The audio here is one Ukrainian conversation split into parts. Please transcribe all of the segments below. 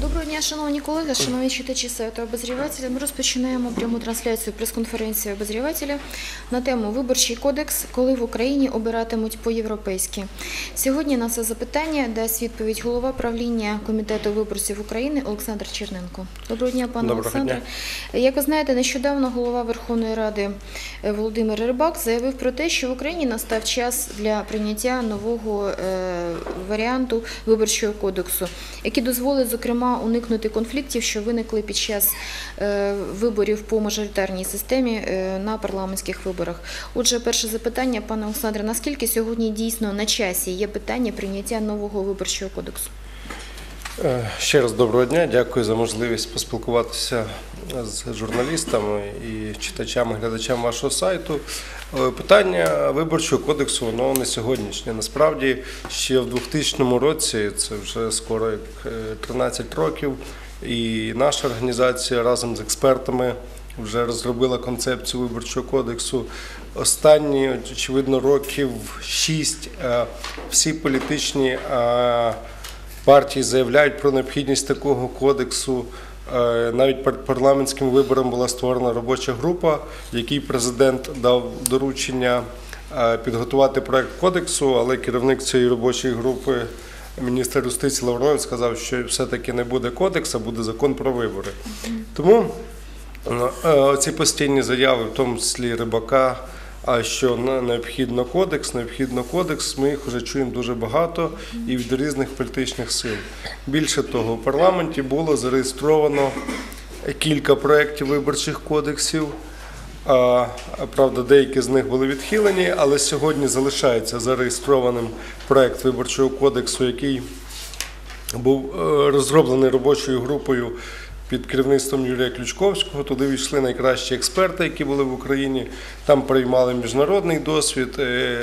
Доброго дня, шановні колеги, шановні читачі сайту «Обозріватель». Ми розпочинаємо пряму трансляцію прес-конференції «Обозрівателя» на тему «Виборчий кодекс. Коли в Україні обиратимуть по-європейськи?». Сьогодні на це запитання дасть відповідь голова правління Комітету виборців України Олександр Черненко. Доброго дня, пане Олександре. Як ви знаєте, нещодавно голова Верховної Ради Володимир Рибак заявив про те, що в Україні настав час для прийняття нового варіанту Виборчого кодексу, який дозволить, зокрема, уникнути конфліктів, що виникли під час виборів по мажоритарній системі на парламентських виборах. Отже, перше запитання, пане Олександре, наскільки сьогодні дійсно на часі є питання прийняття нового Виборчого кодексу? Ще раз доброго дня, дякую за можливість поспілкуватися з журналістами і читачами, глядачами вашого сайту. Питання Виборчого кодексу, воно не сьогоднішнє. Насправді, ще в 2000 році, це вже скоро 13 років, і наша організація разом з експертами вже розробила концепцію Виборчого кодексу. Останні, очевидно, років 6 всі політичні партії заявляють про необхідність такого кодексу. Навіть перед парламентським вибором була створена робоча група, якій президент дав доручення підготувати проект кодексу, але керівник цієї робочої групи, міністр юстиції Лавров, сказав, що все-таки не буде кодексу, а буде закон про вибори. Тому ці постійні заяви, в тому числі Рибака, що необхідно кодекс, ми їх вже чуємо дуже багато і від різних політичних сил. Більше того, в парламенті було зареєстровано кілька проєктів виборчих кодексів, правда, деякі з них були відхилені, але сьогодні залишається зареєстрованим проєкт Виборчого кодексу, який був розроблений робочою групою під керівництвом Юрія Ключковського. Туди війшли найкращі експерти, які були в Україні. Там приймали міжнародний досвід.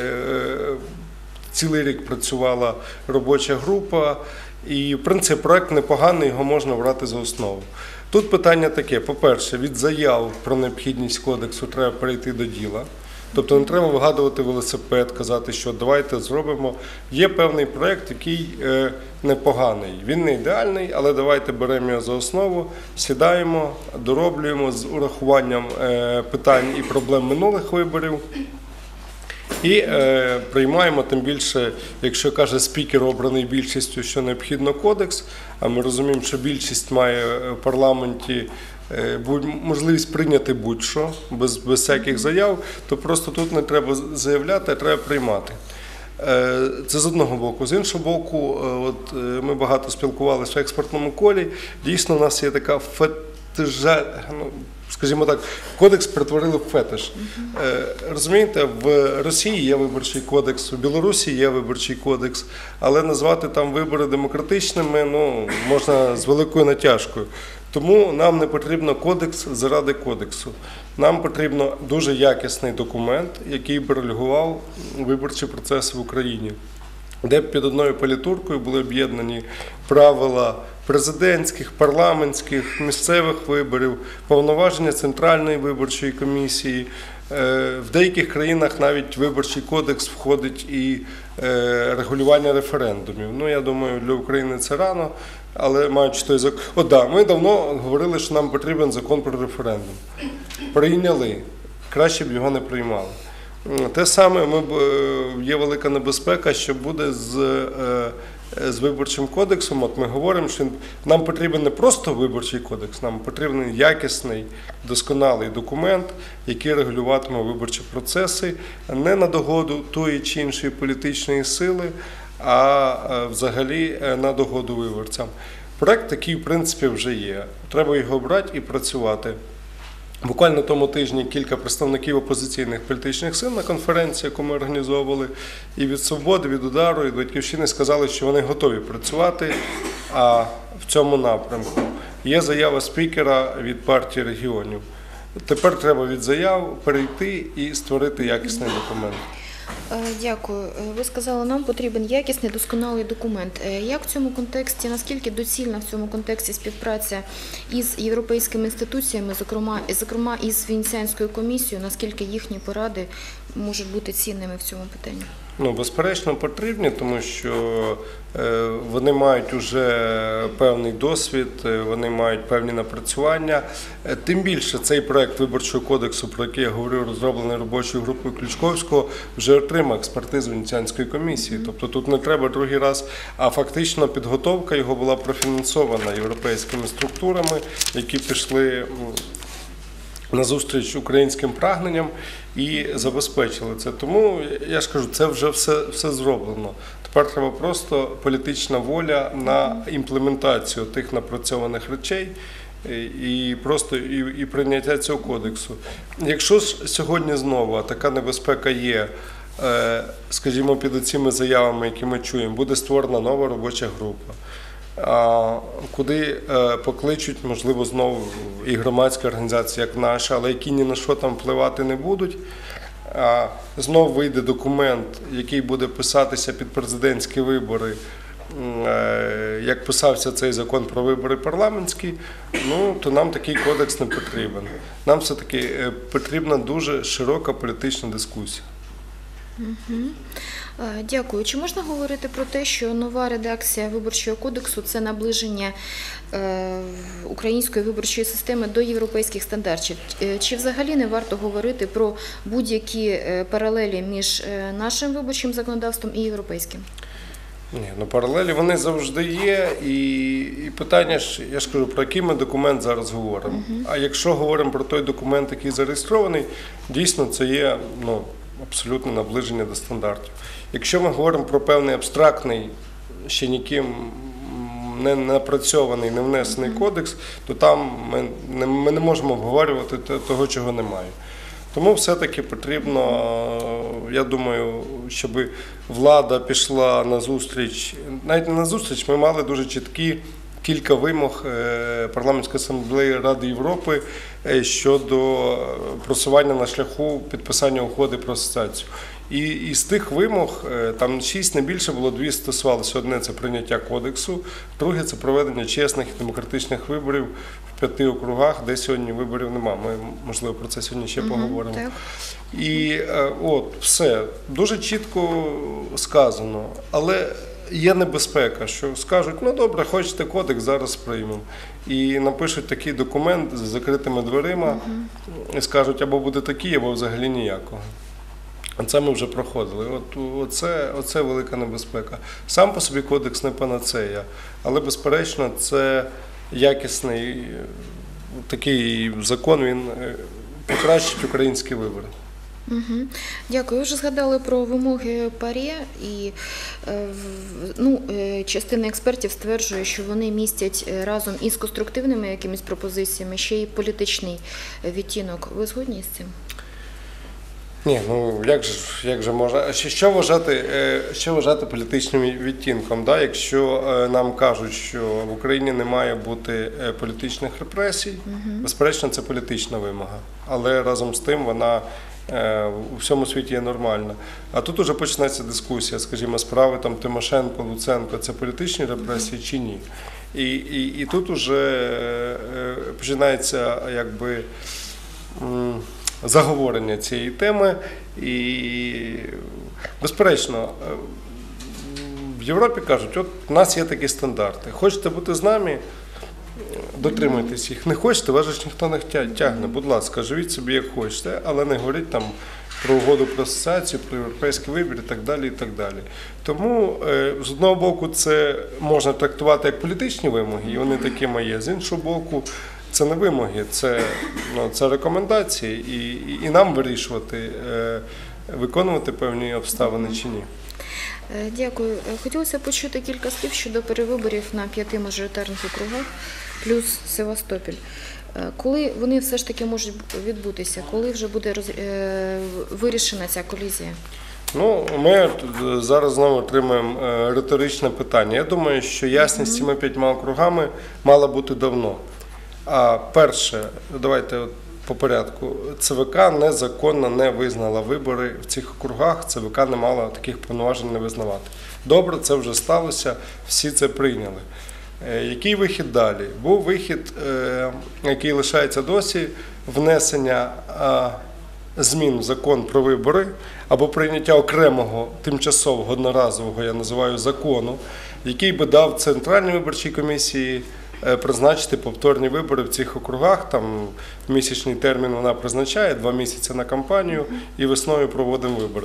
Цілий рік працювала робоча група. І, в принципі, проект непоганий, його можна брати за основу. Тут питання таке. По-перше, від заяв про необхідність кодексу треба перейти до діла. Тобто не треба вигадувати велосипед, казати, що давайте зробимо. Є певний проєкт, який непоганий. Він не ідеальний, але давайте беремо його за основу, сідаємо, дороблюємо з урахуванням питань і проблем минулих виборів. І приймаємо, тим більше, якщо каже спікер, обраний більшістю, що необхідно кодекс, а ми розуміємо, що більшість має в парламенті можливість прийняти будь-що, без всяких заяв, то просто тут не треба заявляти, а треба приймати. Це з одного боку. З іншого боку, от ми багато спілкувалися в експертному колі, дійсно у нас є така скажімо так, кодекс перетворили в фетиш. Розумієте, в Росії є виборчий кодекс, в Білорусі є виборчий кодекс, але назвати там вибори демократичними, можна з великою натяжкою. Тому нам не потрібно кодекс заради кодексу. Нам потрібно дуже якісний документ, який б регулював виборчі процеси в Україні, де б під одною палітуркою були об'єднані правила президентських, парламентських, місцевих виборів, повноваження Центральної виборчої комісії. В деяких країнах навіть виборчий кодекс входить і регулювання референдумів. Я думаю, для України це рано, але маючи той закон. Ми давно говорили, що нам потрібен закон про референдум. Прийняли, краще б його не приймали. Те саме є велика небезпека, що буде з Виборчим кодексом. От ми говоримо, що нам потрібен не просто Виборчий кодекс, нам потрібен якісний, досконалий документ, який регулюватиме виборчі процеси не на догоду тої чи іншої політичної сили, а взагалі на догоду виборцям. Проект такий, в принципі, вже є. Треба його брати і працювати. Буквально тому тижні кілька представників опозиційних політичних сил на конференції, яку ми організовували, і від «Свободи», від «Удару», і від «Батьківщини» сказали, що вони готові працювати в цьому напрямку. Є заява спікера від партії регіонів. Тепер треба від заяв перейти і створити якісний документ. Дякую. Ви сказали, нам потрібен якісний, досконалий документ. Як в цьому контексті, наскільки доцільна в цьому контексті співпраця із європейськими інституціями, зокрема із Венеціанською комісією, наскільки їхні поради можуть бути цінними в цьому питанні? Ну, безперечно, потрібні, тому що вони мають уже певний досвід, вони мають певні напрацювання. Тим більше цей проект Виборчого кодексу, про який я говорив, розроблений робочою групою Ключковського, вже отримав експертизу Венеціанської комісії. Тобто тут не треба другий раз, а фактично підготовка його була профінансована європейськими структурами, які пішли назустріч українським прагненням і забезпечили це. Тому, я ж кажу, це вже все зроблено. Тепер треба просто політична воля на імплементацію тих напрацьованих речей і прийняття цього кодексу. Якщо ж сьогодні знову така небезпека є, скажімо, під цими заявами, які ми чуємо, буде створена нова робоча група, куди покличуть, можливо, знову і громадські організації, як наша, але які ні на що там впливати не будуть. Знову вийде документ, який буде писатися під президентські вибори, як писався цей закон про вибори парламентські, ну, то нам такий кодекс не потрібен. Нам все-таки потрібна дуже широка політична дискусія. Дякую. Чи можна говорити про те, що нова редакція Виборчого кодексу – це наближення української виборчої системи до європейських стандартів? Чи взагалі не варто говорити про будь-які паралелі між нашим виборчим законодавством і європейським? Ні, ну паралелі вони завжди є, і питання ж, я ж кажу, про який ми документ зараз говоримо. А якщо говоримо про той документ, який зареєстрований, дійсно це є, ну, абсолютне наближення до стандартів. Якщо ми говоримо про певний абстрактний, ще ніким не напрацьований, не внесений кодекс, то там ми не можемо обговорювати того, чого немає. Тому все-таки потрібно, я думаю, щоб влада пішла на зустріч, навіть не на зустріч, ми мали дуже чіткі кілька вимог Парламентської асамблеї Ради Європи щодо просування на шляху підписання угоди про асоціацію. І з тих вимог, там 6, не більше було, 2 стосувалися. Одне – це прийняття кодексу, друге – це проведення чесних і демократичних виборів в 5 округах, де сьогодні виборів немає. Ми, можливо, про це сьогодні ще поговоримо. Так. І от, все, дуже чітко сказано, але є небезпека, що скажуть, ну добре, хочете кодекс, зараз приймемо. І напишуть такий документ з закритими дверима і скажуть, або буде такий, або взагалі ніякого. Це ми вже проходили. Оце велика небезпека. Сам по собі кодекс не панацея, але, безперечно, це якісний такий закон, він покращить українські вибори. Дякую. Ви вже згадали про вимоги ПАРЄ, і частина експертів стверджує, що вони містять разом із конструктивними якимись пропозиціями ще й політичний відтінок. Ви згодні з цим? Ні, ну як же можна, що вважати політичним відтінком, да? Якщо нам кажуть, що в Україні не має бути політичних репресій, безперечно, це політична вимога, але разом з тим вона у всьому світі є нормальна. А тут уже почнеться дискусія, скажімо, справи там Тимошенко, Луценко, це політичні репресії чи ні. І тут уже починається якби заговорення цієї теми, і, безперечно, в Європі кажуть, от у нас є такі стандарти, хочете бути з нами, дотримуйтесь їх, не хочете, вас ж ніхто не тягне, будь ласка, живіть собі як хочете, але не говоріть там про угоду про асоціацію, про європейський вибір і так далі, і так далі. Тому, з одного боку, це можна трактувати як політичні вимоги, і вони такими є, з іншого боку, це не вимоги, це рекомендації, і нам вирішувати, виконувати певні обставини чи ні. Дякую. Хотілося почути кілька слів щодо перевиборів на 5 мажоритарних округах, плюс Севастополь. Коли вони все ж таки можуть відбутися? Коли вже буде вирішена ця колізія? Ну, ми зараз знову отримуємо риторичне питання. Я думаю, що ясність з цими 5 округами мала бути давно. Перше, давайте по порядку, ЦВК незаконно не визнала вибори в цих округах, ЦВК не мала таких повноважень не визнавати. Добре, це вже сталося, всі це прийняли. Який вихід далі? Був вихід, який лишається досі, внесення змін в закон про вибори або прийняття окремого тимчасового одноразового, я називаю, закону, який би дав Центральній виборчій комісії призначити повторні вибори в цих округах. Там місячний термін вона призначає, 2 місяці на кампанію, і весною проводимо вибори.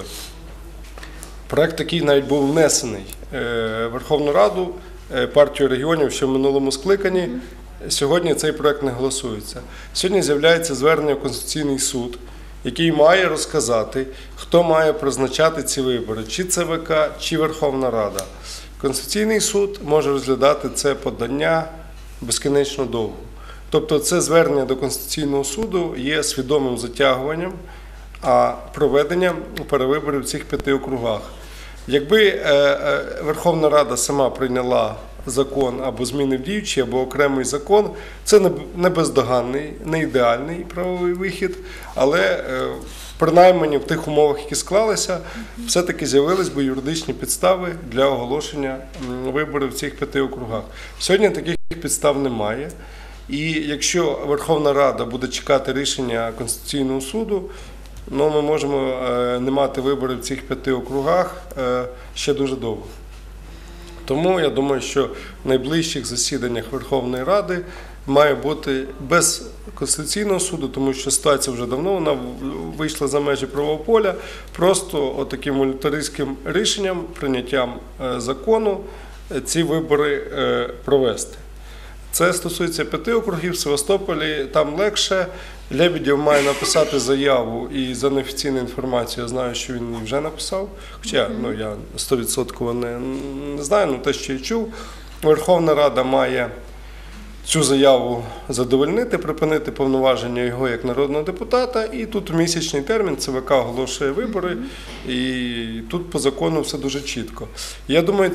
Проект такий навіть був внесений в Верховну Раду партією регіонів ще в минулому скликанні. Сьогодні цей проект не голосується. Сьогодні з'являється звернення в Конституційний суд, який має розказати, хто має призначати ці вибори, чи ЦВК, чи Верховна Рада. Конституційний суд може розглядати це подання безкінечно довго. Тобто це звернення до Конституційного суду є свідомим затягуванням, а проведенням перевиборів в цих 5 округах. Якби Верховна Рада сама прийняла закон або змінив діючий, або окремий закон, це не бездоганний, не ідеальний правовий вихід, але принаймні в тих умовах, які склалися, все-таки з'явились би юридичні підстави для оголошення виборів в цих 5 округах. Сьогодні таких підстав немає. І якщо Верховна Рада буде чекати рішення Конституційного суду, ми можемо не мати виборів в цих 5 округах ще дуже довго. Тому я думаю, що в найближчих засіданнях Верховної Ради має бути без Конституційного суду, тому що ситуація вже давно вона вийшла за межі правового поля, просто отаким волюнтаристським рішенням, прийняттям закону ці вибори провести. Це стосується 5 округів, в Севастополі там легше. Лебедєв має написати заяву, і за неофіційною інформацією я знаю, що він її вже написав. Хоча я 100% не знаю, але те, що я чув. Верховна Рада має цю заяву задовольнити, припинити повноваження його як народного депутата, і тут у місячний термін ЦВК оголошує вибори, і тут по закону все дуже чітко. Я думаю,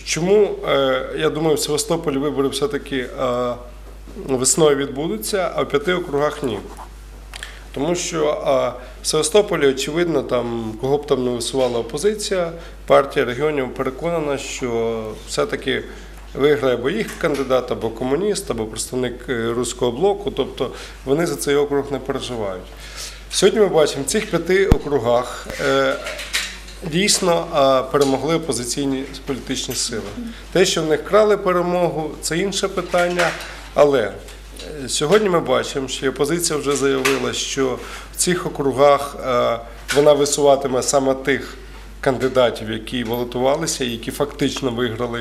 в Севастополі вибори все-таки весною відбудуться, а в 5 округах ні. Тому що в Севастополі, очевидно, кого б там не висувала опозиція, партія регіонів переконана, що все-таки виграє або їх кандидат, або комуніст, або представник Руського блоку, тобто вони за цей округ не переживають. Сьогодні ми бачимо, в цих 5 округах дійсно перемогли опозиційні політичні сили. Те, що в них крали перемогу, це інше питання, але сьогодні ми бачимо, що опозиція вже заявила, що в цих округах вона висуватиме саме тих кандидатів, які балотувалися, які фактично виграли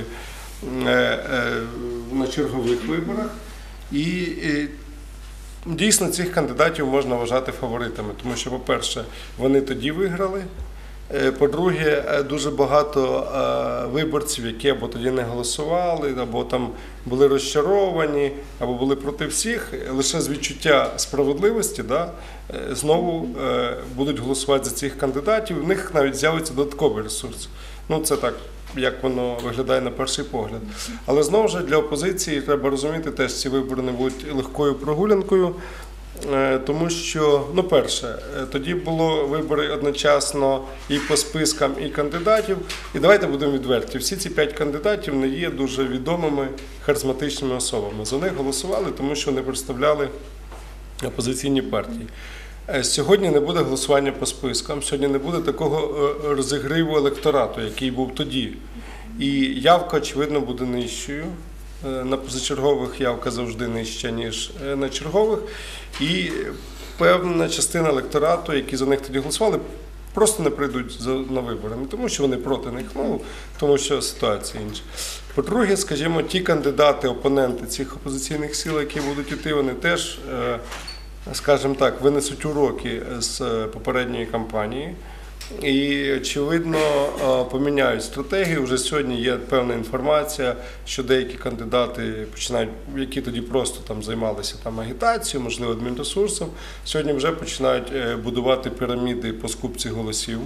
на чергових виборах. І дійсно цих кандидатів можна вважати фаворитами, тому що, по-перше, вони тоді виграли. По-друге, дуже багато виборців, які або тоді не голосували, або там були розчаровані, або були проти всіх, лише з відчуття справедливості знову будуть голосувати за цих кандидатів, в них навіть з'явиться додатковий ресурс. Це так, як воно виглядає на перший погляд. Але знову ж для опозиції треба розуміти, теж ці вибори не будуть легкою прогулянкою, тому що, перше, тоді було вибори одночасно і по спискам, і кандидатів. І давайте будемо відверті, всі ці 5 кандидатів не є дуже відомими, харизматичними особами. За них голосували, тому що вони представляли опозиційні партії. Сьогодні не буде голосування по спискам, сьогодні не буде такого розігріву електорату, який був тоді. І явка, очевидно, буде нижчою. На позачергових явка завжди нижча, ніж на чергових. І певна частина електорату, які за них тоді голосували, просто не прийдуть на вибори. Не тому, що вони проти них, тому що ситуація інша. По-друге, скажімо, ті кандидати, опоненти цих опозиційних сил, які будуть йти, вони теж, скажімо так, винесуть уроки з попередньої кампанії. І, очевидно, поміняють стратегію. Вже сьогодні є певна інформація, що деякі кандидати починають, які тоді просто займалися агітацією, можливо, адмінресурсом, сьогодні вже починають будувати піраміди по скупці голосів.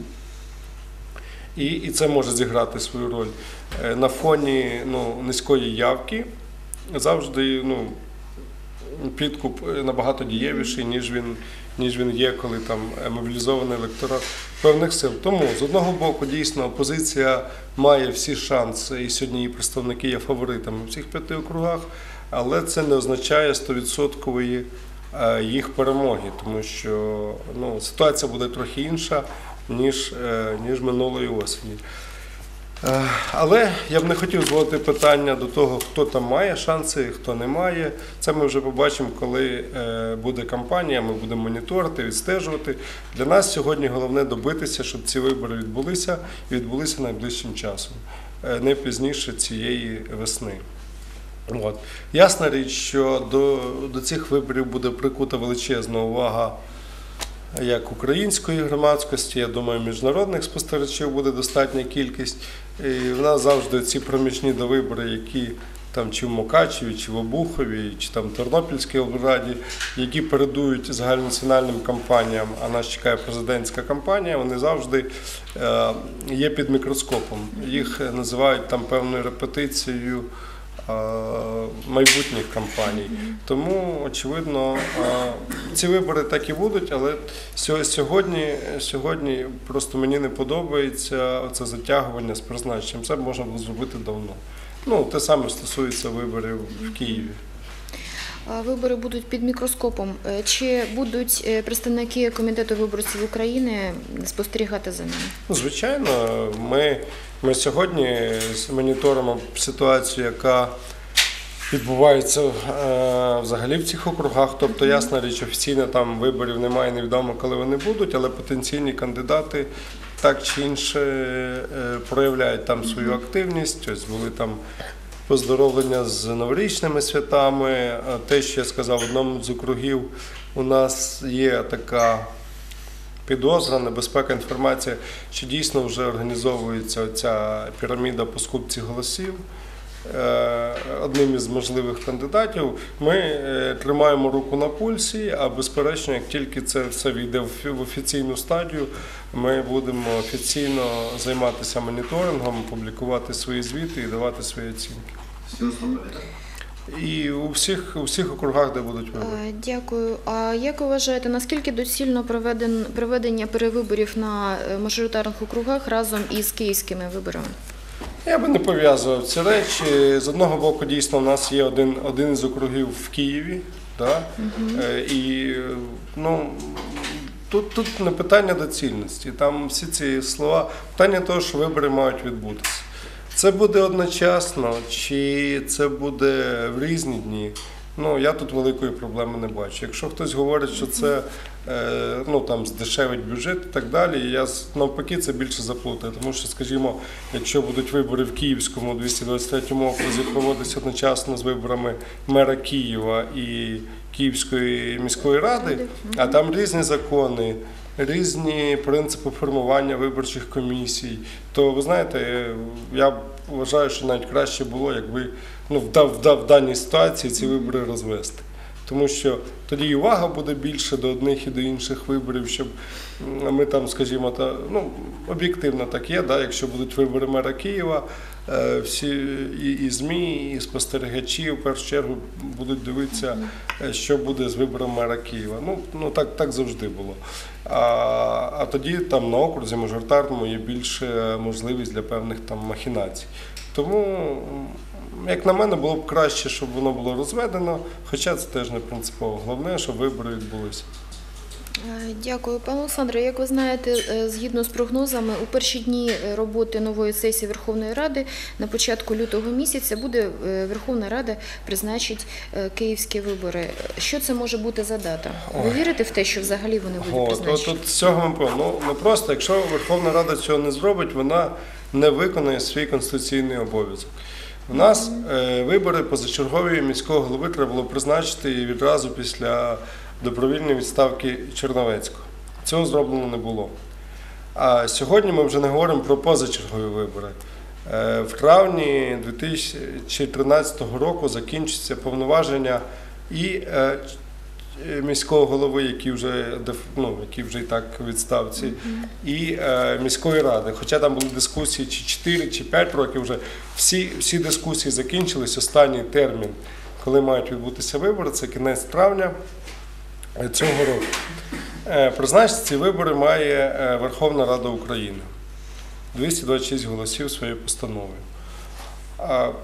І це може зіграти свою роль. На фоні низької явки завжди підкуп набагато дієвіший, ніж він є, коли мобілізований електорат певних сил. Тому, з одного боку, дійсно, опозиція має всі шанси, і сьогодні її представники є фаворитами в цих 5 округах, але це не означає 100% їх перемоги, тому що ситуація буде трохи інша, ніж минулої осені. Але я б не хотів зводити питання до того, хто там має шанси, хто не має. Це ми вже побачимо, коли буде кампанія, ми будемо моніторити, відстежувати. Для нас сьогодні головне добитися, щоб ці вибори відбулися і відбулися найближчим часом, не пізніше цієї весни. Ясна річ, що до цих виборів буде прикута величезна увага як української громадськості, я думаю, міжнародних спостерігачів буде достатня кількість. І в нас завжди ці проміжні довибори, які там чи в Мукачеві, чи в Обухові, чи там в Тернопільській облраді, які передують загальнонаціональним кампаніям, а нас чекає президентська кампанія, вони завжди є під мікроскопом. Їх називають там певною репетицією майбутніх кампаній. Тому, очевидно, ці вибори так і будуть, але сьогодні просто мені не подобається це затягування з призначенням. Це можна було зробити давно. Те саме стосується виборів в Києві. Вибори будуть під мікроскопом. Чи будуть представники Комітету виборців України спостерігати за ними? Звичайно, ми сьогодні моніторимо ситуацію, яка відбувається взагалі в цих округах. Тобто, ясна річ, офіційно там виборів немає, невідомо, коли вони будуть, але потенційні кандидати так чи інше проявляють там свою активність. Ось були там поздоровлення з новорічними святами. Те, що я сказав, в одному з округів у нас є така підозра, небезпека, інформація, що дійсно вже організовується ця піраміда по скупці голосів. Одним із можливих кандидатів. Ми тримаємо руку на пульсі, а безперечно, як тільки це все війде в офіційну стадію, ми будемо офіційно займатися моніторингом, публікувати свої звіти і давати свої оцінки. І у всіх округах, де будуть вибори. Дякую. А як ви вважаєте, наскільки доцільно проведення перевиборів на мажоритарних округах разом із київськими виборами? Я би не пов'язував ці речі. З одного боку, дійсно, у нас є один із округів в Києві. Да? І тут не питання доцільності. Там всі ці слова, питання того, що вибори мають відбутися. Це буде одночасно, чи це буде в різні дні? Я тут великої проблеми не бачу. Якщо хтось говорить, що це там здешевить бюджет і так далі, я навпаки це більше заплутаю. Тому що, скажімо, якщо будуть вибори в Київському 223-му окрузі проводитися одночасно з виборами мера Києва і Київської міської ради, а там різні закони, різні принципи формування виборчих комісій, то, ви знаєте, я вважаю, що навіть краще було, якби в даній ситуації ці вибори розвести. Тому що тоді і увага буде більше до одних і до інших виборів, щоб ми там, скажімо, об'єктивно так є, да, якщо будуть вибори мера Києва, всі і ЗМІ, і спостерігачі в першу чергу будуть дивитися, що буде з вибором мера Києва. Так завжди було. А тоді там на окрузі мажоритарному є більше можливість для певних там махінацій. Тому, як на мене, було б краще, щоб воно було розведено, хоча це теж не принципово. Головне, щоб вибори відбулися. Дякую. Пане Олександре, як ви знаєте, згідно з прогнозами, у перші дні роботи нової сесії Верховної Ради на початку лютого місяця Верховна Рада призначить київські вибори. Що це може бути за дата? Ви вірите в те, що взагалі вони будуть призначені? Тут з цього не просто, якщо Верховна Рада цього не зробить, вона не виконує свій конституційний обов'язок. У нас вибори позачергові міського голови треба було призначити відразу після добровільної відставки Черновецького. Цього зроблено не було. А сьогодні ми вже не говоримо про позачергові вибори. В травні 2013 року закінчаться повноваження і міського голови, який вже і так у відставці, і міської ради. Хоча там були дискусії, чи 4, чи 5 років вже. Всі дискусії закінчились. Останній термін, коли мають відбутися вибори, це кінець травня цього року. Призначити ці вибори має Верховна Рада України. 226 голосів своєю постановою.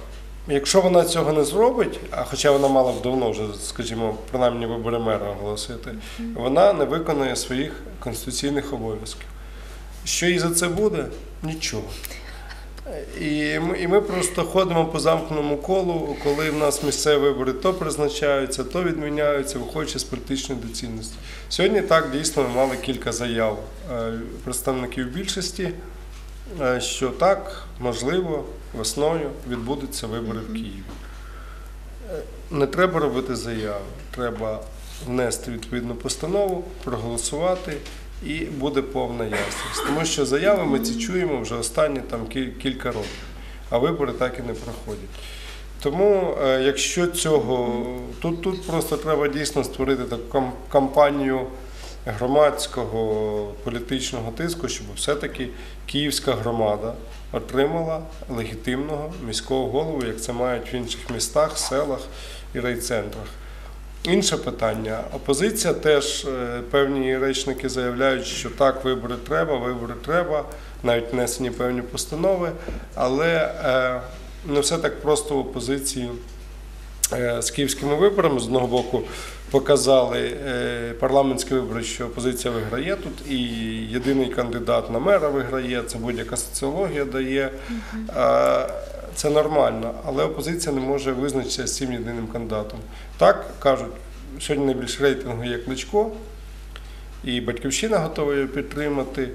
Якщо вона цього не зробить, а хоча вона мала б давно вже, скажімо, принаймні вибори мера оголосити, вона не виконує своїх конституційних обов'язків. Що їй за це буде? Нічого. І ми просто ходимо по замкненому колу, коли в нас місцеві вибори то призначаються, то відміняються, виходячи з політичної доцільності. Сьогодні так, дійсно, ми мали кілька заяв представників більшості, що так, можливо, весною відбудуться вибори в Києві. Не треба робити заяви, треба внести відповідну постанову, проголосувати, і буде повна ясність. Тому що заяви ми ці чуємо вже останні кілька років, а вибори так і не проходять. Тому, якщо цього, тут просто треба дійсно створити таку кампанію громадського політичного тиску, щоб все-таки київська громада отримала легітимного міського голову, як це мають в інших містах, селах і райцентрах. Інше питання. Опозиція теж, певні речники заявляють, що так, вибори треба, навіть внесені певні постанови, але не все так просто в опозиції з київськими виборами. З одного боку показали парламентські вибори, що опозиція виграє тут, і єдиний кандидат на мера виграє, це будь-яка соціологія дає. Це нормально, але опозиція не може визначитися з цим єдиним кандидатом. Так, кажуть, сьогодні найбільш рейтингу є Кличко, і Батьківщина готова його підтримати.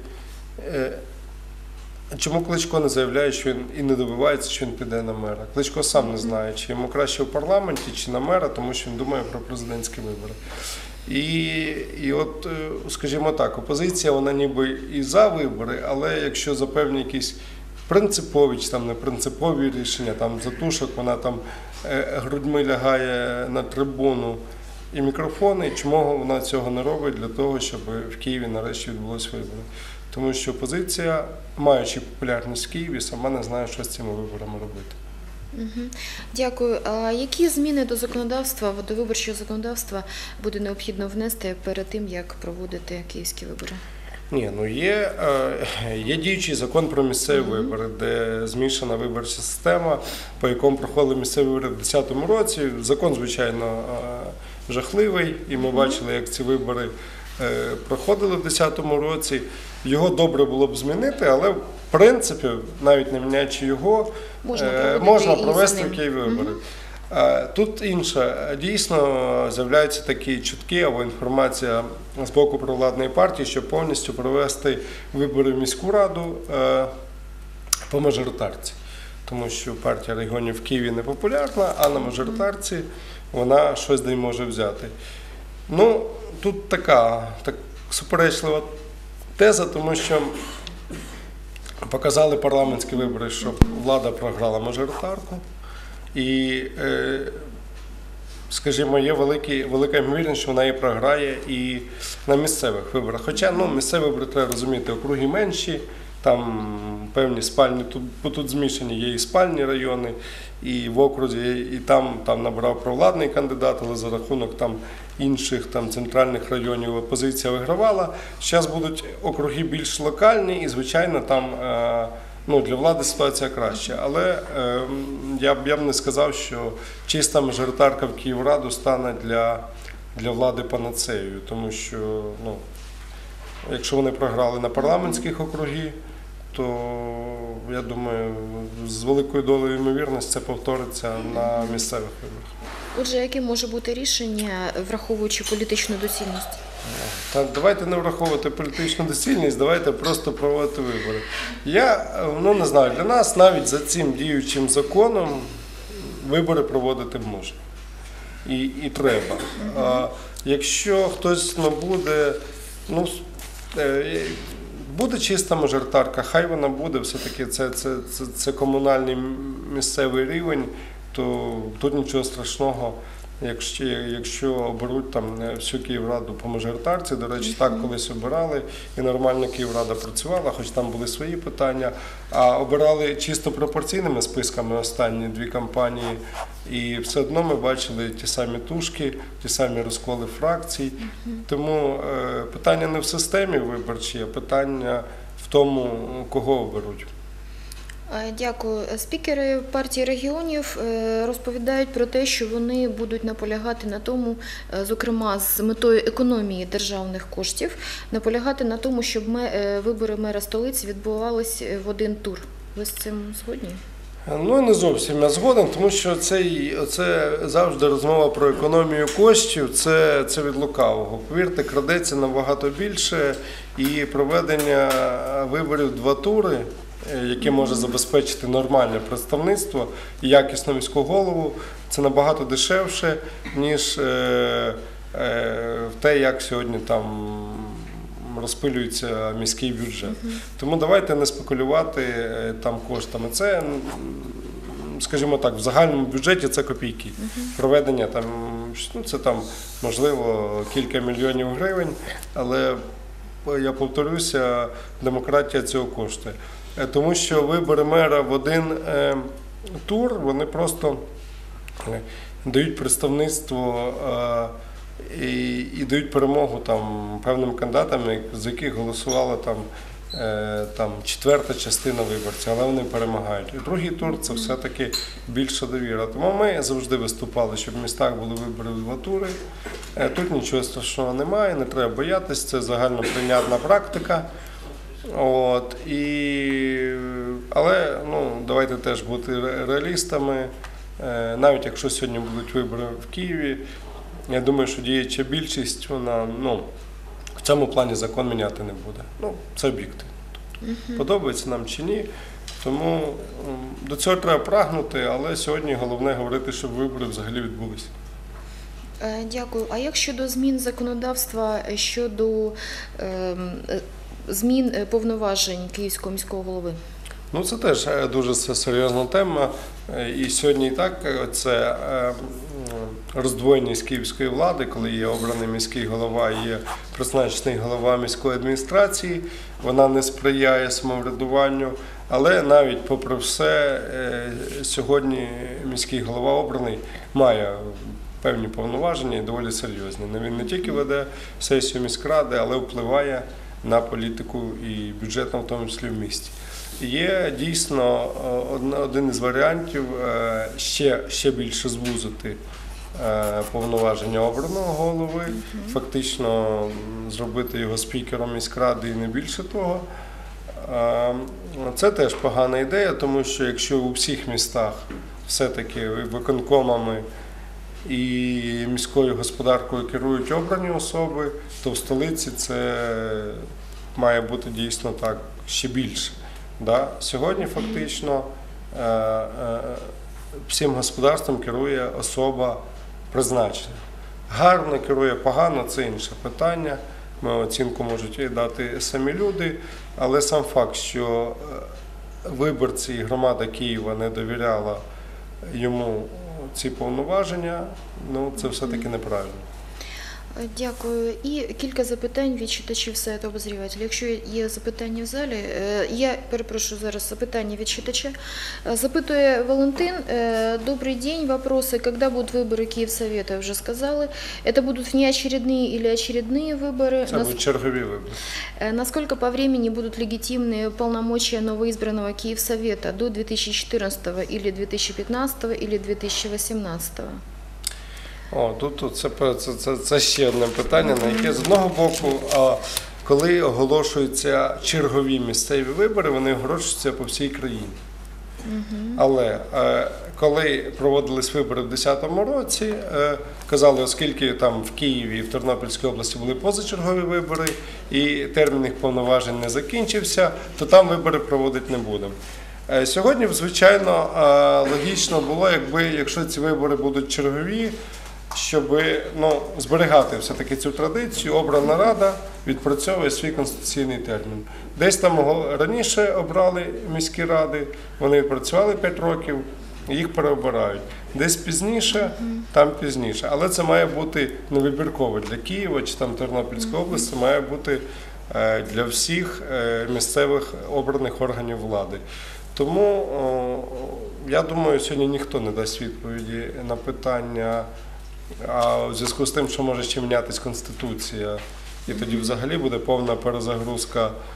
Чому Кличко не заявляє, що він і не добивається, що він піде на мера? Кличко сам не знає, чи йому краще в парламенті, чи на мера, тому що він думає про президентські вибори. І от, скажімо так, опозиція, вона ніби і за вибори, але якщо за певні якісь принципові чи там непринципові рішення, там Затушок, вона там грудьми лягає на трибуну і мікрофони, чому вона цього не робить для того, щоб в Києві нарешті відбулись вибори. Тому що опозиція, маючи популярність в Києві, сама не знає, що з цими виборами робити. Дякую. А які зміни до законодавства, до виборчого законодавства буде необхідно внести перед тим, як проводити київські вибори? Ні, ну є діючий закон про місцеві вибори, де змішана виборча система, по якому проходили місцеві вибори в 2010 році. Закон, звичайно, жахливий, і ми бачили, як ці вибори проходили в 2010 році. Його добре було б змінити, але в принципі, навіть не міняючи його, можна провести в Києві вибори. Тут інше. Дійсно з'являються такі чутки або інформація з боку провладної партії, щоб повністю провести вибори в міську раду по мажоритарці. Тому що партія регіонів в Києві не популярна, а на мажоритарці вона щось де й може взяти. Ну, тут така суперечлива теза, тому що показали парламентські вибори, що влада програла мажоритарку. І, скажімо, є велика ймовірність, що вона її програє і на місцевих виборах. Хоча місцеві вибори, треба розуміти, округи менші, там певні спальні, тут змішані є і спальні райони, і в окрузі, і там набрав провладний кандидат, але за рахунок інших центральних районів опозиція вигравала. Зараз будуть округи більш локальні і, звичайно, там для влади ситуація краща. Але я б не сказав, що чиста мажоритарка в Київраду стане для влади панацеєю, тому що, якщо вони програли на парламентських округах, то, я думаю, з великою долею ймовірності це повториться на місцевих виборах. Отже, яке може бути рішення, враховуючи політичну доцільність? Давайте не враховувати політичну доцільність, давайте просто проводити вибори. Я не знаю, для нас навіть за цим діючим законом вибори проводити можна. І треба. Якщо хтось не буде, буде чиста мажоритарка, хай вона буде, все-таки це комунальний місцевий рівень, то тут нічого страшного, якщо оберуть всю Київраду по мажоритарці. До речі, так колись обирали, і нормально Київрада працювала, хоч там були свої питання, а обирали чисто пропорційними списками останні дві кампанії, і все одно ми бачили ті самі тушки, ті самі розколи фракцій. Тому питання не в системі виборчій, а питання в тому, кого оберуть. Дякую. Спікери партії регіонів розповідають про те, що вони будуть наполягати на тому, зокрема з метою економії державних коштів, наполягати на тому, щоб вибори мера столиці відбувалися в один тур. Ви з цим згодні? Ну, не зовсім я згоден, тому що це завжди розмова про економію коштів, це від лукавого. Повірте, крадеться набагато більше, і проведення виборів 2 тури, яке може забезпечити нормальне представництво і якісну міську голову, це набагато дешевше, ніж в те, як сьогодні там розпилюється міський бюджет. Тому давайте не спекулювати там коштами. Це, скажімо так, в загальному бюджеті це копійки. Проведення там, ну, це там, можливо, кілька мільйонів гривень, але я повторюся, демократія цього коштує. Тому що вибори мера в один тур, вони просто дають представництво і дають перемогу там певним кандидатам, за яких голосувала там четверта частина виборців, але вони перемагають. І другий тур – це все-таки більша довіра. Тому ми завжди виступали, щоб в містах були вибори в 2 тури. Тут нічого страшного немає, не треба боятися, це загальноприйнятна практика. Але давайте теж бути реалістами. Навіть якщо сьогодні будуть вибори в Києві, я думаю, що діюча більшість, вона в цьому плані закон міняти не буде. Це об'єктивно. Подобається нам чи ні. Тому до цього треба прагнути, але сьогодні головне говорити, щоб вибори взагалі відбулися. Дякую. А як щодо змін законодавства, щодо змін повноважень Київського міського голови? Це теж дуже серйозна тема. І сьогодні і так це роздвоєність київської влади, коли є обраний міський голова і є призначений голова міської адміністрації. Вона не сприяє самоврядуванню, але навіть попри все, сьогодні міський голова обраний має певні повноваження і доволі серйозні. Він не тільки веде сесію міськради, але впливає на політику і бюджетну, в тому числі в місті. Є дійсно один із варіантів ще більше звузити повноваження обраного голови, фактично зробити його спікером міськради і не більше того. Це теж погана ідея, тому що якщо у всіх містах все-таки виконкомами і міською господаркою керують обрані особи, то в столиці це має бути дійсно так ще більше. Сьогодні фактично всім господарством керує особа призначена. Гарно керує, погано – це інше питання. Оцінку можуть дати самі люди, але сам факт, що виборці і громада Києва не довіряла йому ці повноваження, це все-таки неправильно. Дякую. І кілька запитань від читачів сайту обозрівателя. Якщо є запитання в залі, я перепрошую зараз запитання від читача. Запитує Валентин. Добрый день. Вопросы. Когда будут выборы Киевсовета, уже сказали. Это будут внеочередные или очередные выборы? Це будуть чергові вибори. Насколько по времени будут легитимны полномочия новоизбранного Киевсовета до 2014 или 2015 или 2018? Це ще одне питання, на яке з одного боку, коли оголошуються чергові місцеві вибори, вони оголошуються по всій країні. Але коли проводились вибори в 2010 році, казали, оскільки там в Києві і в Тернопільській області були позачергові вибори і термін їх повноважень не закінчився, то там вибори проводити не будемо. Сьогодні, звичайно, логічно було, якщо ці вибори будуть чергові, щоб зберігати все-таки цю традицію, обрана рада відпрацьовує свій конституційний термін. Десь там раніше обрали міські ради, вони відпрацювали 5 років, їх переобирають. Десь пізніше, там пізніше. Але це має бути не вибірково для Києва чи там Тернопільської області, має бути для всіх місцевих обраних органів влади. Тому, я думаю, сьогодні ніхто не дасть відповіді на питання, а в зв'язку з тим, що може ще мінятись Конституція, і тоді взагалі буде повна перезагрузка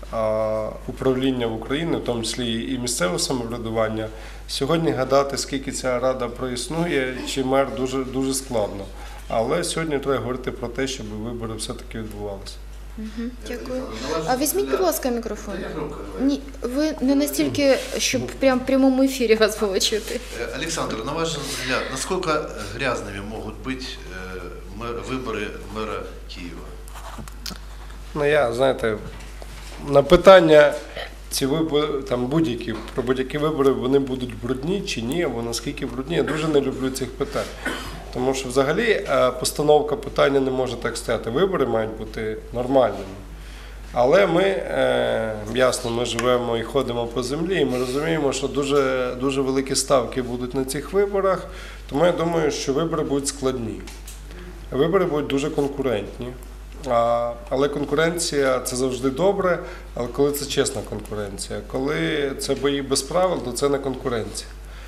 управління в Україні, в тому числі і місцеве самоврядування. Сьогодні гадати, скільки ця рада проіснує, чи мер, дуже складно. Але сьогодні треба говорити про те, щоб вибори все-таки відбувалися. Дякую. А візьміть, будь ласка, мікрофон. Ні, ви не настільки, щоб прямо в прямому ефірі вас було чути. Александр, на ваш взгляд, насколько грязными могут быть выборы мэра Киева? Ну, я, знаєте, на питання, ці вибори, там про будь-які вибори, вони будуть брудні чи ні, або наскільки брудні, я дуже не люблю цих питань. Тому що взагалі постановка питання не може так стояти. Вибори мають бути нормальними. Але ми, ясно, ми живемо і ходимо по землі, і ми розуміємо, що дуже великі ставки будуть на цих виборах, тому я думаю, що вибори будуть складні. Вибори будуть дуже конкурентні. Але конкуренція – це завжди добре, але коли це чесна конкуренція. Коли це бої без правил, то це не конкуренція.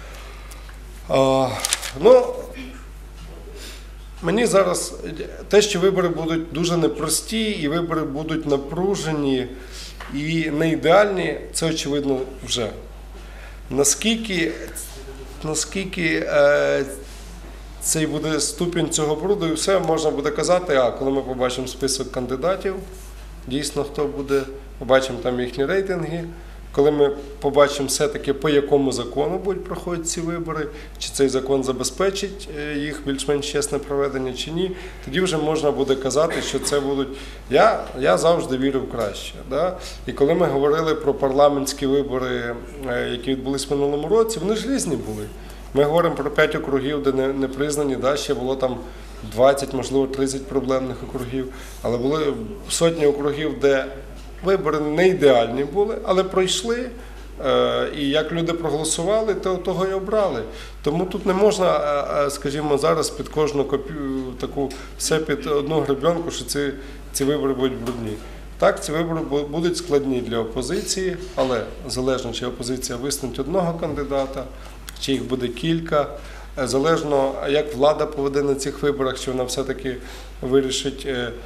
Мені зараз те, що вибори будуть дуже непрості, і вибори будуть напружені і не ідеальні, це очевидно вже. Наскільки цей буде ступінь цього бруду, і все можна буде казати, коли ми побачимо список кандидатів, дійсно хто буде, побачимо там їхні рейтинги, коли ми побачимо все-таки, по якому закону будуть проходити ці вибори, чи цей закон забезпечить їх більш-менш чесне проведення, чи ні, тоді вже можна буде казати, що це будуть... Я завжди вірю в краще. Да? І коли ми говорили про парламентські вибори, які відбулись в минулому році, вони ж різні були. Ми говоримо про 5 округів, де не признані, да? Ще було там 20, можливо, 30 проблемних округів, але були сотні округів, де вибори не ідеальні були, але пройшли, і як люди проголосували, то того і обрали. Тому тут не можна, скажімо, зараз під кожну таку, все під одну гребенку, що ці вибори будуть брудні. Так, ці вибори будуть складні для опозиції, але залежно, чи опозиція висунуть одного кандидата, чи їх буде кілька, залежно, як влада поведе на цих виборах, чи вона все-таки вирішить,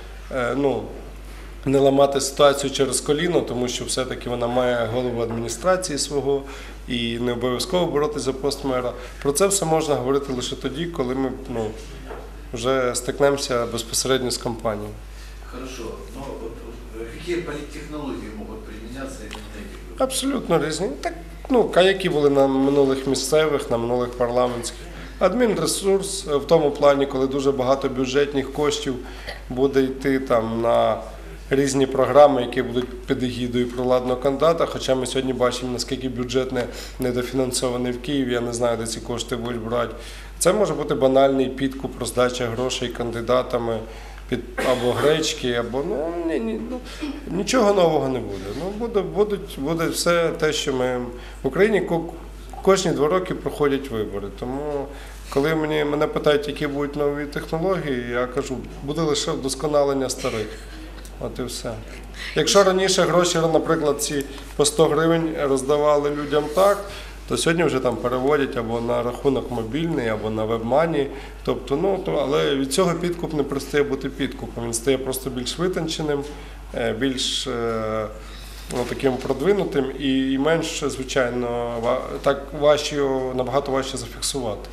не ламати ситуацію через коліно, тому що все-таки вона має голову адміністрації свого і не обов'язково боротися за пост мера. Про це все можна говорити лише тоді, коли ми вже стикнемося безпосередньо з кампанією. Хорошо. Но какие политтехнологии могут применяться именно на этих выборах? Абсолютно різні. Так, які були на минулих місцевих, на минулих парламентських. Адмінресурс в тому плані, коли дуже багато бюджетних коштів буде йти там на різні програми, які будуть під егідою провладного кандидата, хоча ми сьогодні бачимо, наскільки бюджет недофінансований в Києві, я не знаю, де ці кошти будуть брати. Це може бути банальний підкуп, роздача грошей кандидатами або гречки, або нічого нового не буде. Буде все те, що ми в Україні кожні 2 роки проходять вибори. Тому коли мене питають, які будуть нові технології, я кажу, буде лише вдосконалення старих. От і все. Якщо раніше гроші, наприклад, ці по 100 гривень роздавали людям так, то сьогодні вже там переводять або на рахунок мобільний, або на вебмані. Але від цього підкуп не перестає бути підкупом. Він стає просто більш витонченим, більш таким продвинутим і менш, звичайно, набагато важче зафіксувати.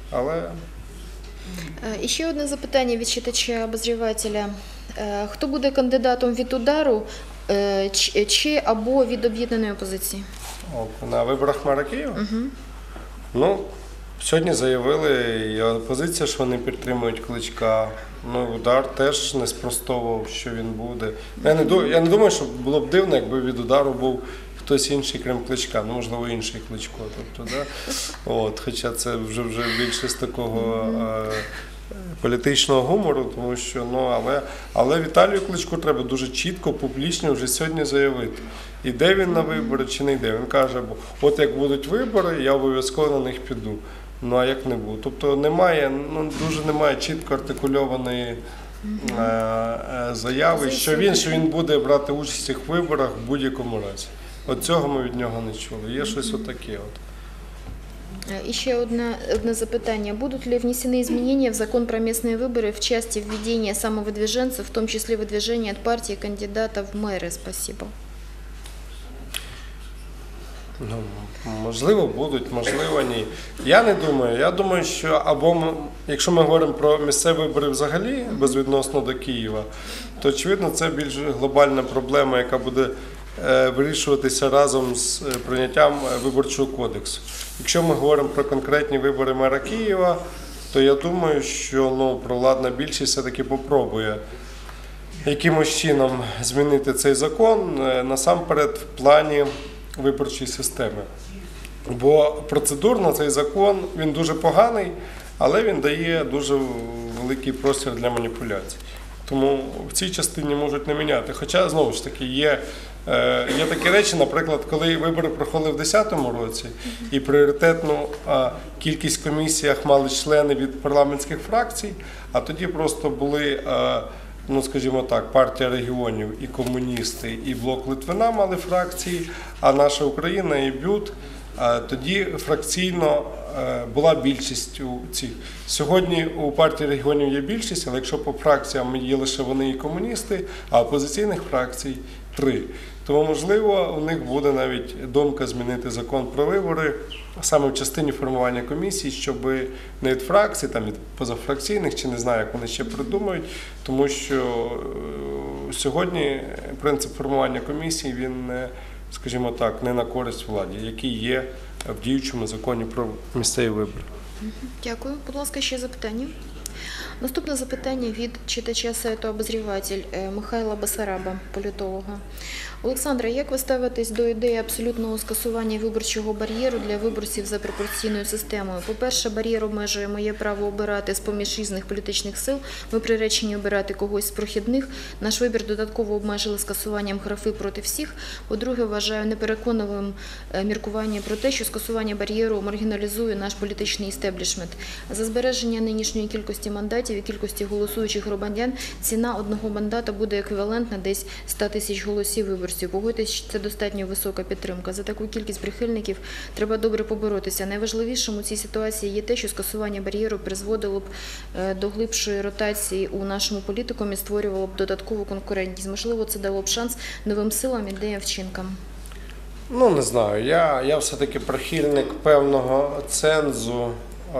І ще одне запитання від читача-обозрівателя. Хто буде кандидатом від «Удару» чи або від об'єднаної опозиції? На виборах мера Києва? Сьогодні заявили і опозиція, що вони підтримують Кличка. «Удар» теж не спростовував, що він буде. Я не думаю, що було б дивно, якби від «Удару» був хтось інший, крім Кличка, можливо, інший Кличко. Хоча це вже більше з такого політичного гумору, тому що, але Віталію Кличку треба дуже чітко, публічно вже сьогодні заявити. Іде він на вибори чи не йде. Він каже, от як будуть вибори, я обов'язково на них піду. А як не буде? Тобто дуже немає чітко артикульованої заяви, що він буде брати участь в цих виборах в будь-якому разі. От цього ми від нього не чули. Є щось отаке. І ще одне запитання. Будут ли внесены изменения в закон про местные выборы в части введения самовыдвиженцев, в том числе выдвижения от партии кандидатов в мэры? Спасибо. Ну, можливо, будуть, можливо, ні. Я не думаю. Я думаю, що якщо ми говоримо про місцеві вибори взагалі, безвідносно до Києва, то, очевидно, це більш глобальна проблема, яка буде вирішуватися разом з прийняттям Виборчого кодексу. Якщо ми говоримо про конкретні вибори мера Києва, то я думаю, що провладна більшість все-таки попробує якимось чином змінити цей закон, насамперед в плані виборчої системи. Бо процедурно цей закон, він дуже поганий, але він дає дуже великий простір для маніпуляцій. Тому в цій частині можуть не міняти. Хоча, знову ж таки, є такі речі, наприклад, коли вибори проходили в 2010 році, і пріоритетну кількість в комісіях мали члени від парламентських фракцій, а тоді просто були, скажімо так, партія регіонів і комуністи, і блок Литвина мали фракції, а наша Україна і БЮТ, тоді фракційно була більшість у цих. Сьогодні у партії регіонів є більшість, але якщо по фракціям є лише вони і комуністи, а опозиційних фракцій 3. Тому, можливо, у них буде навіть думка змінити закон про вибори, саме в частині формування комісій, щоб не від фракцій, там від позафракційних, чи не знаю, як вони ще придумають, тому що сьогодні принцип формування комісій, він, скажімо так, не на користь владі, який є в діючому законі про місцеві вибори. Дякую. Будь ласка, ще запитання. Наступне запитання від читача сайту «Обозріватель» Михайла Басараба, політолога. Олександре, як ви ставитесь до ідеї абсолютного скасування виборчого бар'єру для виборців за пропорційною системою? По-перше, бар'єр обмежує моє право обирати з-поміж різних політичних сил. Ми приречені обирати когось з прохідних. Наш вибір додатково обмежили скасуванням графи проти всіх. По-друге, вважаю непереконливим міркування про те, що скасування бар'єру маргіналізує наш політичний істеблішмент. За збереження нинішньої кількості мандатів і кількості голосуючих громадян ціна одного мандата буде еквівалентна десь 100 тисяч голосів виборців. Погодьтесь, це достатньо висока підтримка. За таку кількість прихильників треба добре поборотися. Найважливішим у цій ситуації є те, що скасування бар'єру призводило б до глибшої ротації у нашому політикумі, створювало б додаткову конкурентність. Можливо, це дало б шанс новим силам, ідеям, вчинкам. Не знаю. Я все-таки прихильник певного цензу.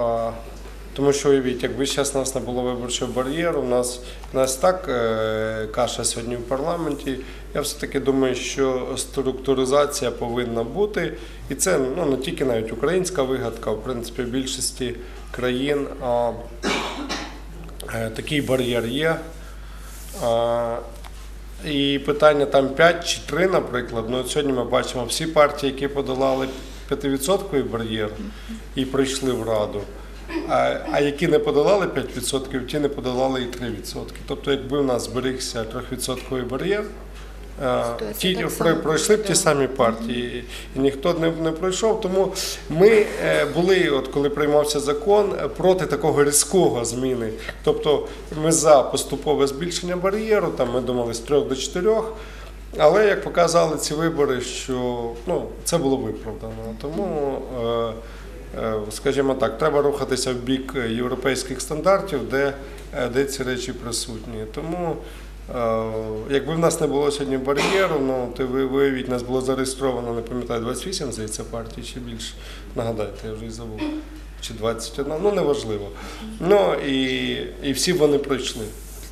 Тому що, уявіть, якби зараз у нас не було виборчого бар'єру, у нас так каша сьогодні в парламенті, я все-таки думаю, що структуризація повинна бути. І це не тільки навіть українська вигадка, в принципі, в більшості країн такий бар'єр є. І питання там 5 чи 3, наприклад. Сьогодні ми бачимо всі партії, які подолали 5% бар'єр і прийшли в Раду. А які не подолали 5%, ті не подолали і 3%. Тобто, якби у нас зберігся 3% бар'єр, ті пройшли б ті самі партії, і ніхто не пройшов. Тому ми були, коли приймався закон, проти такого різкого зміни. Тобто, ми за поступове збільшення бар'єру, ми думали з 3 до 4, але, як показали ці вибори, що це було виправдано. Тому, скажімо так, треба рухатися в бік європейських стандартів, де ці речі присутні. Тому, якби в нас не було сьогодні бар'єру, то ви уявіть, нас було зареєстровано, не пам'ятаю, 28, здається, партій чи більше. Нагадайте, я вже і забув. Чи 21, неважливо. І всі вони пройшли.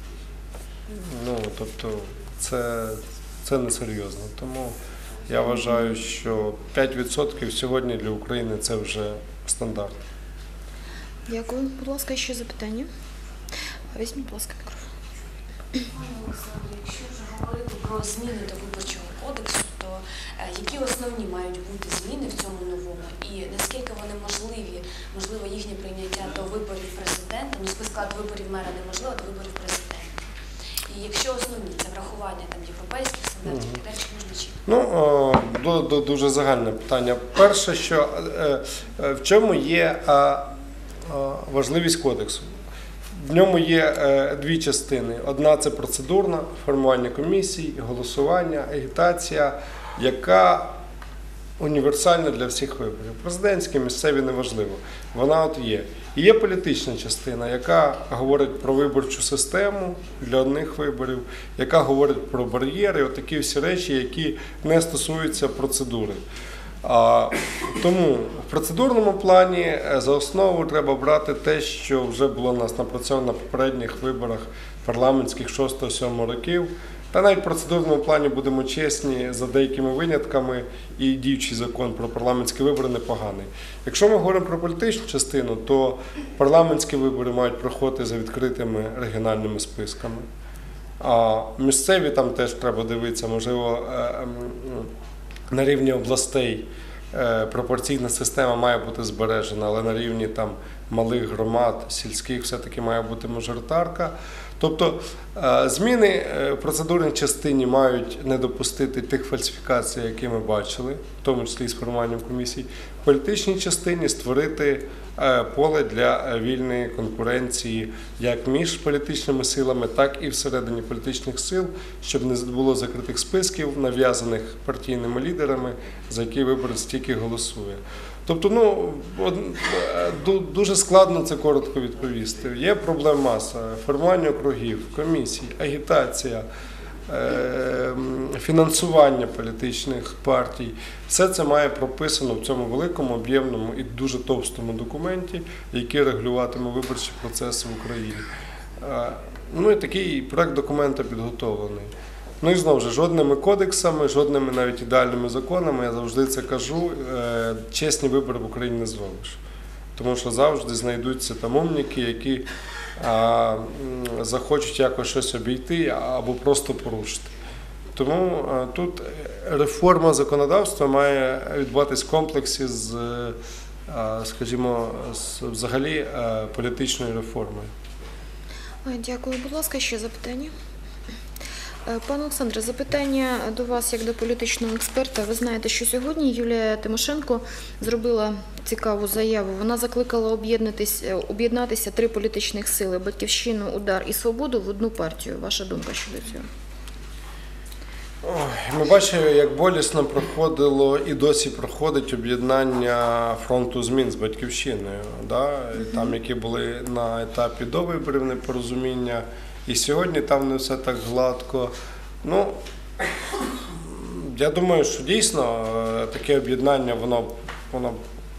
Тобто, це несерйозно. Тому я вважаю, що 5% сьогодні для України – це вже стандарт. Дякую. Будь ласка, ще запитання. Візьміть, будь ласка, мікрофон. Пане Олександре, якщо вже говорити про зміни до Виборчого кодексу, то які основні мають бути зміни в цьому новому і наскільки вони можливі, можливо, їхнє прийняття до виборів президента, склад виборів мера неможливо, до виборів президента. І якщо основні, це врахування європейських стандартів, речі можна чи? Дуже загальне питання. Перше, що в чому є важливість кодексу? В ньому є дві частини. Одна – це процедурна, формування комісій, голосування, агітація, яка універсальна для всіх виборів. Президентські, місцеві – неважливо. Вона є. І є політична частина, яка говорить про виборчу систему для одних виборів, яка говорить про бар'єри, такі всі речі, які не стосуються процедури. Тому в процедурному плані за основу треба брати те, що вже було у нас напрацьовано на попередніх виборах парламентських 6-7 років. Та навіть в процедурному плані, будемо чесні, за деякими винятками і діючий закон про парламентські вибори непоганий. Якщо ми говоримо про політичну частину, то парламентські вибори мають проходити за відкритими регіональними списками. А місцеві там теж треба дивитися, можливо, на рівні областей пропорційна система має бути збережена, але на рівні там малих громад, сільських все-таки має бути мажоритарка. Тобто зміни в процедурній частині мають не допустити тих фальсифікацій, які ми бачили, в тому числі з формуванням комісій. В політичній частині створити поле для вільної конкуренції як між політичними силами, так і всередині політичних сил, щоб не було закритих списків, нав'язаних партійними лідерами, за які виборець тільки голосує. Тобто, дуже складно це коротко відповісти. Є проблем маса, формування округів, комісій, агітація, фінансування політичних партій. Все це має прописано в цьому великому, об'ємному і дуже товстому документі, який регулюватиме виборчі процеси в Україні. І такий проект документа підготовлений. І знову ж, жодними кодексами, жодними навіть ідеальними законами, я завжди це кажу, чесні вибори в Україні не зробиш. Тому що завжди знайдуться там умники, які захочуть якось щось обійти або просто порушити. Тому тут реформа законодавства має відбуватись в комплексі з, скажімо, з взагалі політичною реформою. Дякую. Будь ласка, ще запитання? Пане Олександре, запитання до вас як до політичного експерта. Ви знаєте, що сьогодні Юлія Тимошенко зробила цікаву заяву. Вона закликала об'єднатися 3 політичних сили – «Батьківщину», «Удар» і «Свободу» в одну партію. Ваша думка щодо цього? Ми бачимо, як болісно проходило і досі проходить об'єднання фронту змін з «Батьківщиною», там, які були на етапі до виборів непорозуміння. І сьогодні там не все так гладко. Я думаю, що дійсно таке об'єднання, воно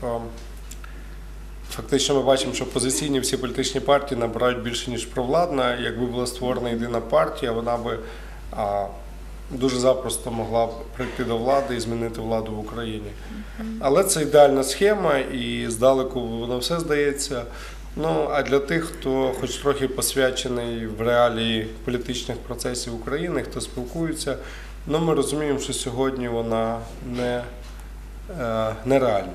фактично ми бачимо, що опозиційні всі політичні партії набирають більше, ніж провладна. Якби була створена єдина партія, вона би дуже запросто могла б прийти до влади і змінити владу в Україні. Але це ідеальна схема, і здалеку воно все здається. А для тих, хто хоч трохи посвячений в реалії політичних процесів України, хто спілкується, ми розуміємо, що сьогодні вона нереальна.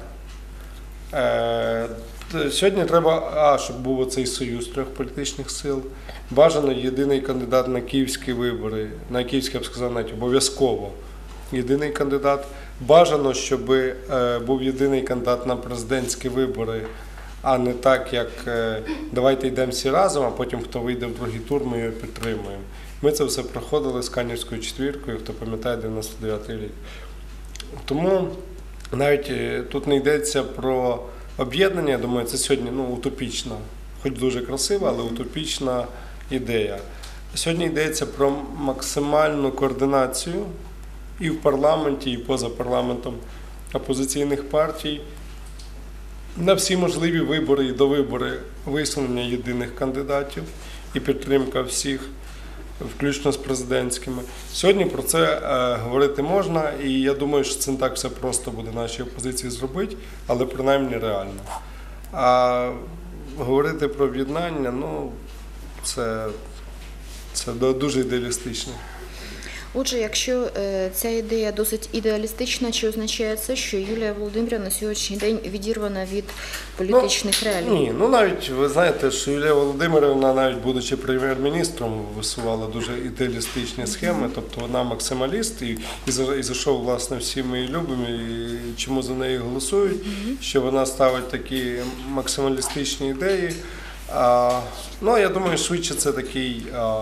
Сьогодні треба, щоб був оцей союз 3 політичних сил, бажано єдиний кандидат на київські вибори, на київські, я б сказав, навіть обов'язково єдиний кандидат, бажано, щоб був єдиний кандидат на президентські вибори, а не так, як давайте йдемо всі разом, а потім хто вийде в другий тур, ми його підтримуємо. Ми це все проходили з Канівською четвіркою, хто пам'ятає 99-й рік. Тому навіть тут не йдеться про об'єднання, я думаю, це сьогодні утопічна, хоч дуже красива, але утопічна ідея. Сьогодні йдеться про максимальну координацію і в парламенті, і поза парламентом опозиційних партій, на всі можливі вибори і довибори висунення єдиних кандидатів і підтримка всіх, включно з президентськими. Сьогодні про це говорити можна, і я думаю, що це не так все просто буде нашій опозиції зробити, але принаймні реально. А говорити про об'єднання, це дуже ідеалістично. Отже, якщо ця ідея досить ідеалістична, чи означає це, що Юлія Володимирівна на сьогоднішній день відірвана від політичних реалій? Ні, навіть ви знаєте, що Юлія Володимирівна, навіть будучи прем'єр-міністром, висувала дуже ідеалістичні схеми, тобто вона максималіст, і за що, власне, всі ми її любимо, і чому за неї голосують, що вона ставить такі максималістичні ідеї. Я думаю, швидше це такий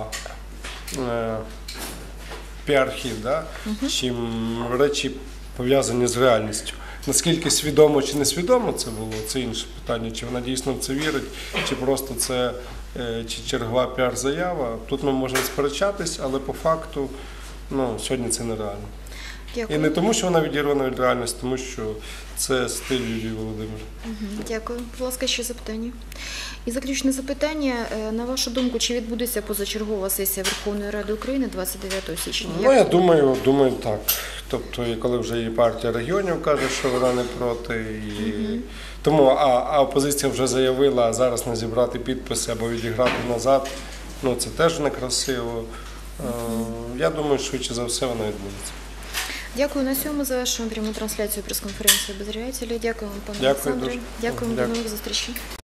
піар-хід, чим речі пов'язані з реальністю. Наскільки свідомо чи несвідомо це було, це інше питання. Чи вона дійсно в це вірить, чи просто це чергова піар-заява. Тут ми можемо сперечатись, але по факту сьогодні це нереально. Дякую. І не тому, що вона відірвана від реальності, тому що це стиль Юлії Володимирівни. Дякую. Будь ласка, ще запитання. І заключне запитання. На вашу думку, чи відбудеться позачергова сесія Верховної Ради України 29 січня? Ну, я думаю, так. Тобто, і коли вже і партія регіонів каже, що вона не проти, і тому, а опозиція вже заявила, а зараз не зібрати підписи або відіграти назад, ну це теж некрасиво. Я думаю, швидше за все вона відбудеться. Дякую. На цьому завершуємо пряму трансляцію прес-конференції обозрівателів. Дякую вам, пане Дякую Олександре. дуже. Дякуємо. До Дякую. нових зустрічей.